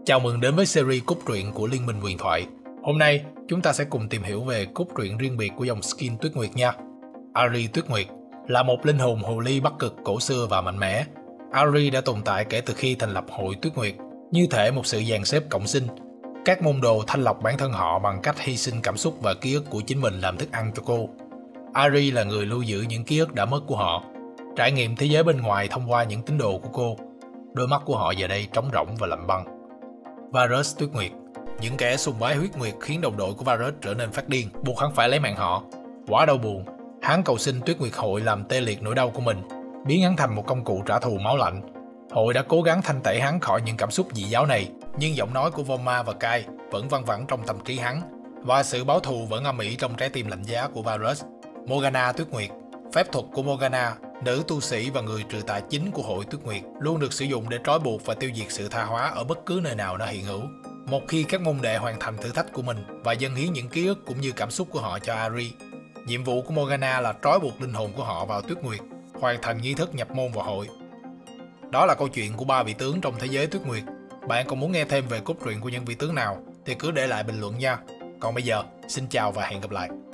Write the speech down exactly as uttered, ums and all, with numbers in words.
Chào mừng đến với series cốt truyện của Liên minh huyền thoại. Hôm nay, chúng ta sẽ cùng tìm hiểu về cốt truyện riêng biệt của dòng skin Tuyết Nguyệt nha. Ahri Tuyết Nguyệt là một linh hồn hồ ly Bắc Cực cổ xưa và mạnh mẽ. Ahri đã tồn tại kể từ khi thành lập hội Tuyết Nguyệt, như thể một sự dàn xếp cộng sinh. Các môn đồ thanh lọc bản thân họ bằng cách hy sinh cảm xúc và ký ức của chính mình làm thức ăn cho cô. Ahri là người lưu giữ những ký ức đã mất của họ, trải nghiệm thế giới bên ngoài thông qua những tín đồ của cô. Đôi mắt của họ giờ đây trống rỗng và lạnh băng. Varus Tuyết Nguyệt. Những kẻ sùng bái huyết nguyệt khiến đồng đội của Varus trở nên phát điên, buộc hắn phải lấy mạng họ. Quả đau buồn, hắn cầu xin Tuyết Nguyệt hội làm tê liệt nỗi đau của mình, biến hắn thành một công cụ trả thù máu lạnh. Hội đã cố gắng thanh tẩy hắn khỏi những cảm xúc dị giáo này, nhưng giọng nói của Voma và Kai vẫn văng vẳng trong tâm trí hắn, và sự báo thù vẫn âm ỉ trong trái tim lạnh giá của Varus. Morgana Tuyết Nguyệt. Phép thuật của Morgana, nữ tu sĩ và người trừ tà chính của hội Tuyết Nguyệt, luôn được sử dụng để trói buộc và tiêu diệt sự tha hóa ở bất cứ nơi nào nó hiện hữu. Một khi các môn đệ hoàn thành thử thách của mình và dâng hiến những ký ức cũng như cảm xúc của họ cho Ahri, nhiệm vụ của Morgana là trói buộc linh hồn của họ vào Tuyết Nguyệt, hoàn thành nghi thức nhập môn vào hội. Đó là câu chuyện của ba vị tướng trong thế giới Tuyết Nguyệt. Bạn còn muốn nghe thêm về cốt truyện của những vị tướng nào thì cứ để lại bình luận nha. Còn bây giờ, xin chào và hẹn gặp lại.